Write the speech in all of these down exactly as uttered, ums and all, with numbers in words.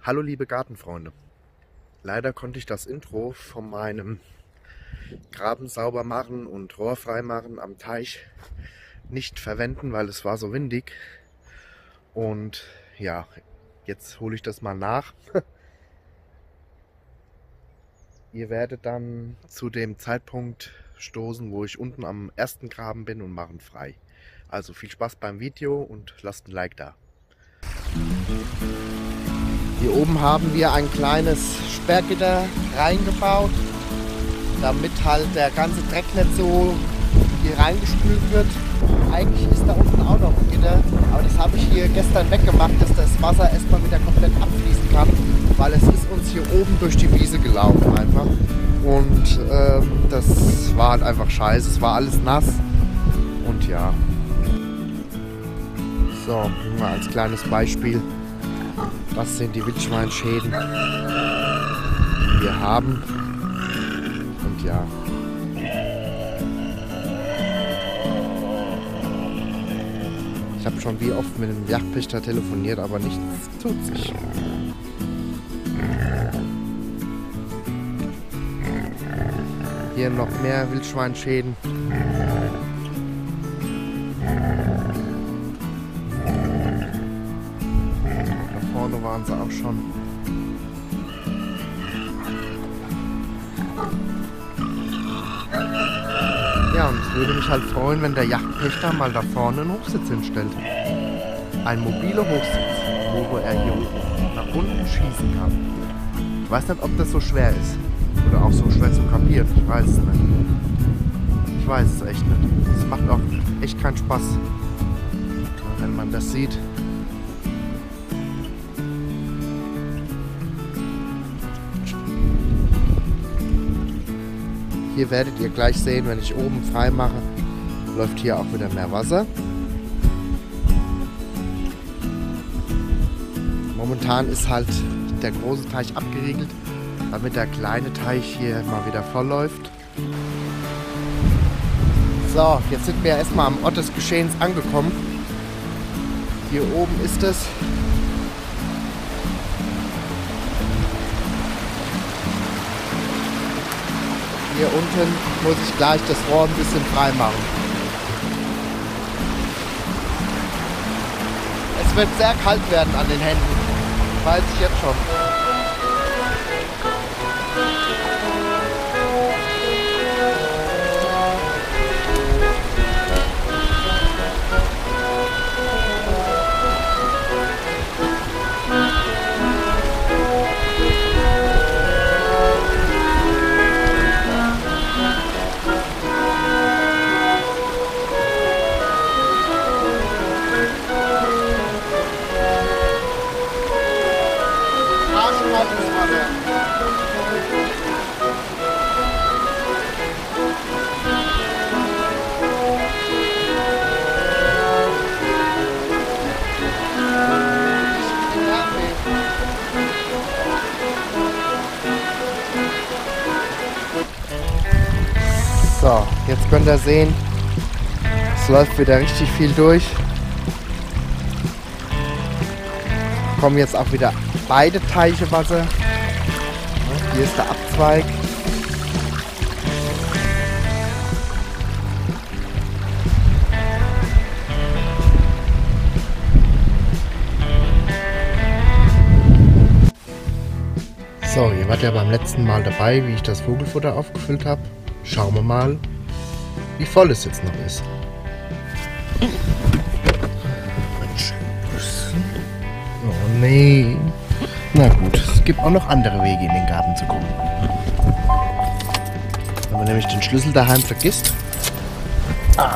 Hallo liebe Gartenfreunde, leider konnte ich das Intro von meinem Graben sauber machen und Rohr freimachen am Teich nicht verwenden, weil es war so windig. Und ja, jetzt hole ich das mal nach. Ihr werdet dann zu dem Zeitpunkt stoßen, wo ich unten am ersten Graben bin und machen frei. Also viel Spaß beim Video und lasst ein Like da. Hier oben haben wir ein kleines Sperrgitter reingebaut, damit halt der ganze Dreck nicht so hier reingespült wird. Eigentlich ist da unten auch noch ein Gitter, aber das habe ich hier gestern weggemacht, dass das Wasser erstmal wieder komplett abfließen kann, weil es ist uns hier oben durch die Wiese gelaufen einfach. Und ähm, das war halt einfach scheiße, es war alles nass und ja. So, mal als kleines Beispiel. Das sind die Wildschweinschäden, die wir haben. Und ja. Ich habe schon wie oft mit dem Jagdpächter telefoniert, aber nichts tut sich. Hier noch mehr Wildschweinschäden. Vorne waren sie auch schon. Ja, und es würde mich halt freuen, wenn der Jagdpächter mal da vorne einen Hochsitz hinstellt. Ein mobiler Hochsitz, wo er hier nach unten schießen kann. Ich weiß nicht, ob das so schwer ist. Oder auch so schwer zu kapieren. Ich weiß es nicht. Ich weiß es echt nicht. Es macht auch echt keinen Spaß, wenn man das sieht. Hier werdet ihr gleich sehen, wenn ich oben frei mache, läuft hier auch wieder mehr Wasser. Momentan ist halt der große Teich abgeriegelt, damit der kleine Teich hier mal wieder voll läuft. So, jetzt sind wir erstmal am Ort des Geschehens angekommen. Hier oben ist es. Hier unten muss ich gleich das Rohr ein bisschen frei machen. Es wird sehr kalt werden an den Händen, weiß ich jetzt schon. So, jetzt könnt ihr sehen, es läuft wieder richtig viel durch. Kommen jetzt auch wieder beide Teiche Wasser. Hier ist der Abzweig. So, ihr wart ja beim letzten Mal dabei, wie ich das Vogelfutter aufgefüllt habe. Schauen wir mal, wie voll es jetzt noch ist. Oh nee. Na gut, es gibt auch noch andere Wege in den Garten zu kommen. Wenn man nämlich den Schlüssel daheim vergisst. Ah.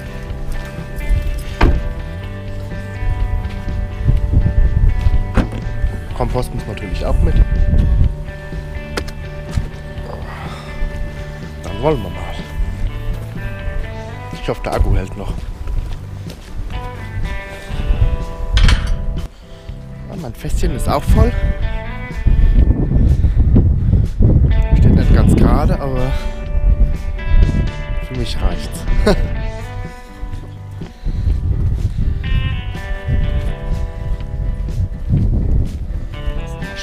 Kompost muss natürlich auch mit. Dann wollen wir mal. Ich hoffe, der Akku hält noch. Mein Fässchen ist auch voll. Steht nicht ganz gerade, aber für mich reicht's.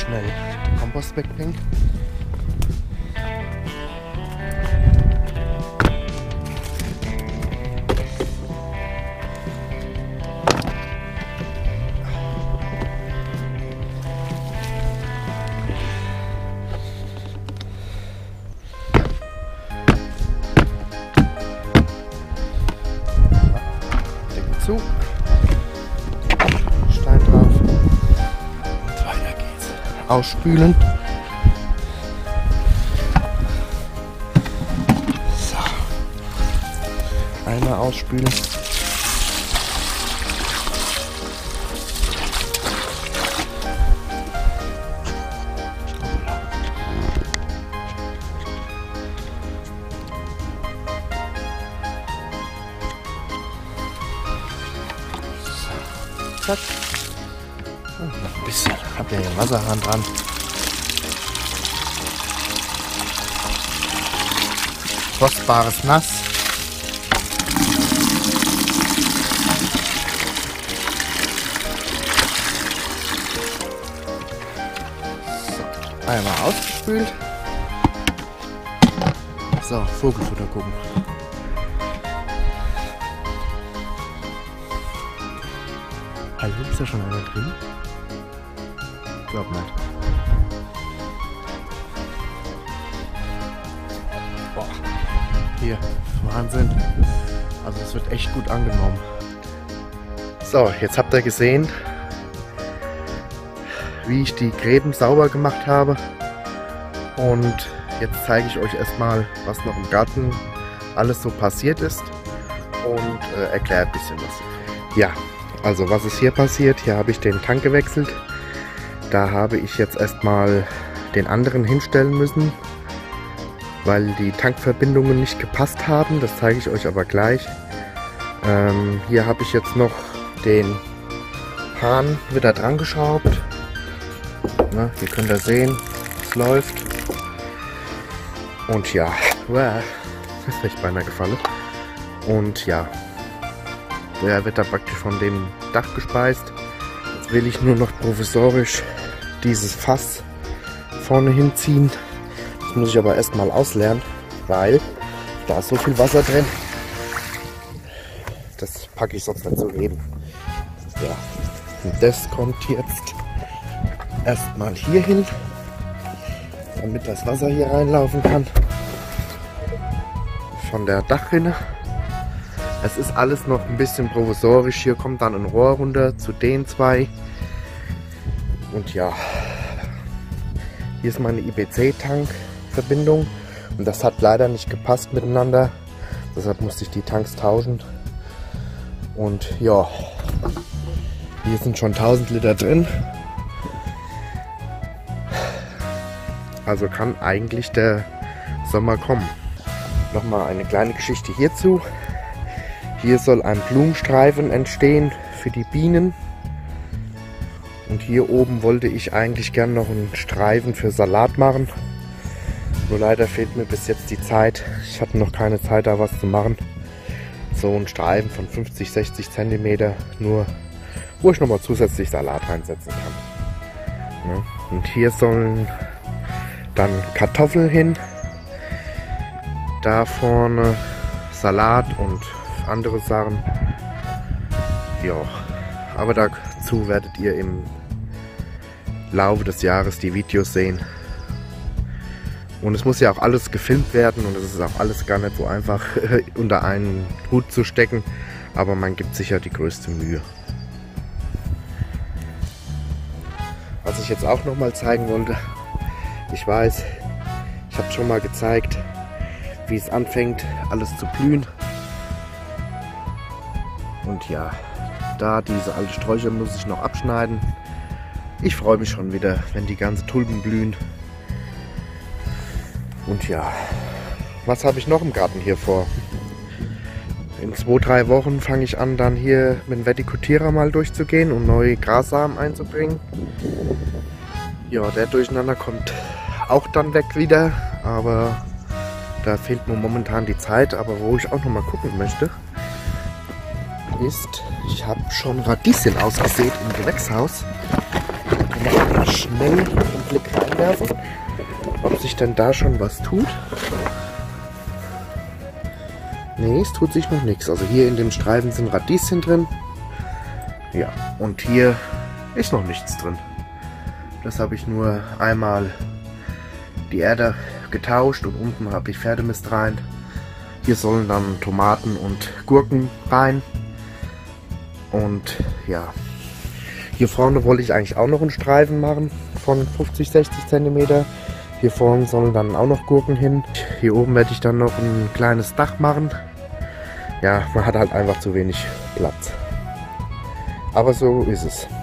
schnell den Kompost wegbringen. Zu. Stein drauf. Und weiter geht's. Ausspülen. So. Einmal ausspülen. Zack. Und noch ein bisschen. Hab ja hier einen Wasserhahn dran. Kostbares Nass. So, einmal ausgespült. So, Vogelfutter gucken. Hallo, ist da schon einer drin? Ich glaub nicht. Boah. Hier, Wahnsinn. Also es wird echt gut angenommen. So, jetzt habt ihr gesehen, wie ich die Gräben sauber gemacht habe. Und jetzt zeige ich euch erstmal, was noch im Garten alles so passiert ist. Und äh, erkläre ein bisschen was. Ja. Also was ist hier passiert? Hier habe ich den Tank gewechselt. Da habe ich jetzt erstmal den anderen hinstellen müssen, weil die Tankverbindungen nicht gepasst haben. Das zeige ich euch aber gleich. Ähm, hier habe ich jetzt noch den Hahn wieder dran geschraubt. Na, hier könnt ihr sehen, es läuft. Und ja, das ist echt beinahe gefallen. Und ja, der wird da praktisch von dem Dach gespeist. Jetzt will ich nur noch provisorisch dieses Fass vorne hinziehen. Das muss ich aber erstmal ausleeren, weil da ist so viel Wasser drin. Das packe ich sonst nicht so eben. Ja. Und das kommt jetzt erstmal hier hin, damit das Wasser hier reinlaufen kann. Von der Dachrinne. Es ist alles noch ein bisschen provisorisch. Hier kommt dann ein Rohr runter zu den zwei. Und ja, hier ist meine I B C-Tank-Verbindung. Und das hat leider nicht gepasst miteinander. Deshalb musste ich die Tanks tauschen. Und ja, hier sind schon tausend Liter drin. Also kann eigentlich der Sommer kommen. Nochmal eine kleine Geschichte hierzu. Hier soll ein Blumenstreifen entstehen für die Bienen. Und hier oben wollte ich eigentlich gern noch einen Streifen für Salat machen. Nur leider fehlt mir bis jetzt die Zeit. Ich hatte noch keine Zeit, da was zu machen. So ein Streifen von fünfzig, sechzig Zentimeter, nur wo ich nochmal zusätzlich Salat reinsetzen kann. Ja. Und hier sollen dann Kartoffeln hin. Da vorne Salat und andere Sachen. Ja, aber dazu werdet ihr im Laufe des Jahres die Videos sehen. Und es muss ja auch alles gefilmt werden und es ist auch alles gar nicht so einfach unter einen Hut zu stecken, aber man gibt sich ja die größte Mühe. Was ich jetzt auch noch mal zeigen wollte, ich weiß, ich habe schon mal gezeigt, wie es anfängt alles zu blühen. Und ja, da diese alte Sträucher muss ich noch abschneiden. Ich freue mich schon wieder, wenn die ganzen Tulpen blühen. Und ja, was habe ich noch im Garten hier vor? In zwei, drei Wochen fange ich an, dann hier mit dem Vertikutierer mal durchzugehen und neue Grassamen einzubringen. Ja, der Durcheinander kommt auch dann weg wieder, aber da fehlt mir momentan die Zeit. Aber wo ich auch noch mal gucken möchte, ist, ich habe schon Radieschen ausgesät im Gewächshaus. Da können wir mal schnell einen Blick reinwerfen, ob sich denn da schon was tut. Nee, es tut sich noch nichts. Also hier in dem Streifen sind Radieschen drin. Ja, und hier ist noch nichts drin. Das habe ich nur einmal die Erde getauscht und unten habe ich Pferdemist rein. Hier sollen dann Tomaten und Gurken rein. Und ja, hier vorne wollte ich eigentlich auch noch einen Streifen machen von fünfzig, sechzig Zentimeter. Hier vorne sollen dann auch noch Gurken hin. Hier oben werde ich dann noch ein kleines Dach machen. Ja, man hat halt einfach zu wenig Platz. Aber so ist es.